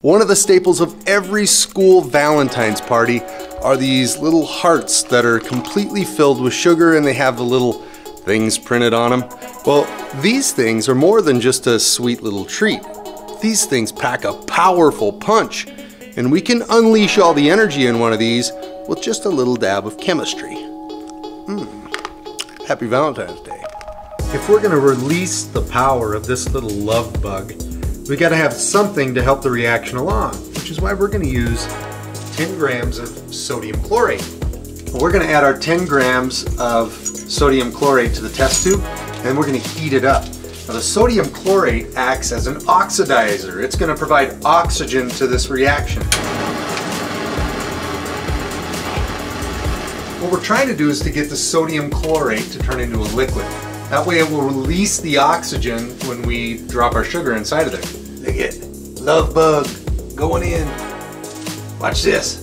One of the staples of every school Valentine's party are these little hearts that are completely filled with sugar and they have the little things printed on them. Well, these things are more than just a sweet little treat. These things pack a powerful punch, and we can unleash all the energy in one of these with just a little dab of chemistry. Happy Valentine's Day. If we're gonna release the power of this little love bug, we gotta have something to help the reaction along, which is why we're gonna use 10 grams of sodium chlorate. We're gonna add our 10 grams of sodium chlorate to the test tube, and we're gonna heat it up. Now the sodium chlorate acts as an oxidizer. It's gonna provide oxygen to this reaction. What we're trying to do is to get the sodium chlorate to turn into a liquid. That way it will release the oxygen when we drop our sugar inside of there. Look at it, love bug going in. Watch this.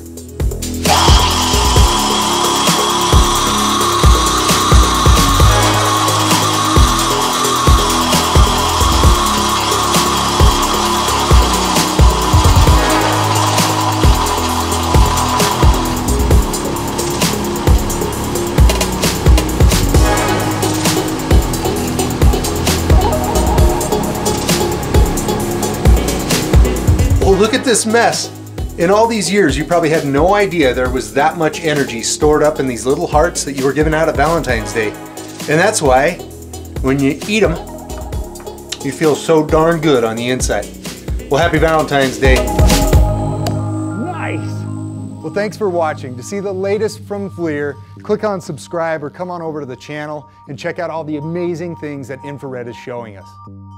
Look at this mess. In all these years, you probably had no idea there was that much energy stored up in these little hearts that you were giving out at Valentine's Day. And that's why, when you eat them, you feel so darn good on the inside. Well, happy Valentine's Day. Nice. Well, thanks for watching. To see the latest from FLIR, click on subscribe or come on over to the channel and check out all the amazing things that infrared is showing us.